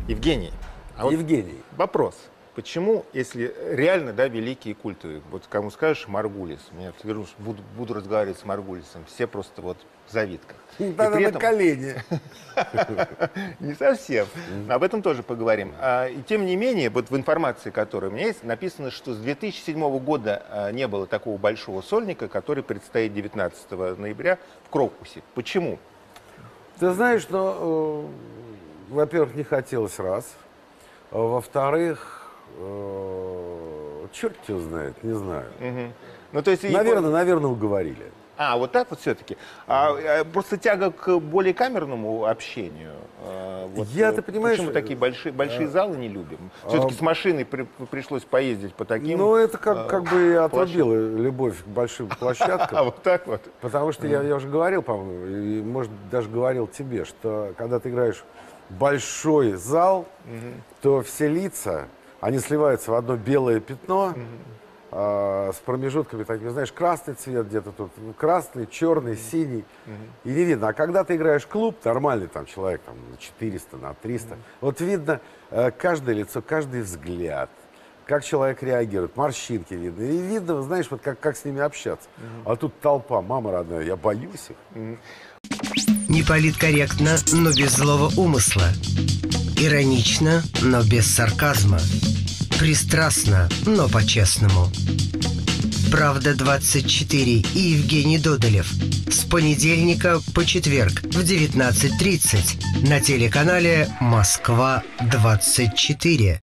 Евгений, а вот Евгений. вопрос. Почему, если реально, да, великие культы, вот кому скажешь Маргулис, меня вернусь, буду разговаривать с Маргулисом, все просто вот в завидках. И Надо при на этом- колени. Не совсем. Но об этом тоже поговорим. И тем не менее, вот в информации, которая у меня есть, написано, что с 2007 года не было такого большого сольника, который предстоит 19 ноября в Крокусе. Почему? Ты знаешь, во-первых, не хотелось раз. Во-вторых, черт его знает, не знаю. Ну, то есть, Наверное, уговорили. вот так вот все-таки. Просто тяга к более камерному общению. Ты понимаешь, почему мы такие большие залы не любим? Все-таки с машиной пришлось поездить по таким. Ну, это как бы отрубило любовь к большим площадкам. Вот так вот. Потому что я уже говорил, по-моему, и, может, даже говорил тебе, что когда ты играешь в большой зал, то все лица, они сливаются в одно белое пятно, с промежутками такими, знаешь, красный цвет где-то тут, красный, черный, синий, и не видно. А когда ты играешь в клуб, нормальный там человек, там, на 400, на 300, вот видно каждое лицо, каждый взгляд, как человек реагирует, морщинки видно. И видно, знаешь, вот как с ними общаться. А тут толпа, мама родная, я боюсь их. Неполиткорректно, но без злого умысла. Иронично, но без сарказма. Пристрастно, но по-честному. «Правда-24» и Евгений Додолев. С понедельника по четверг в 19:30 на телеканале «Москва-24».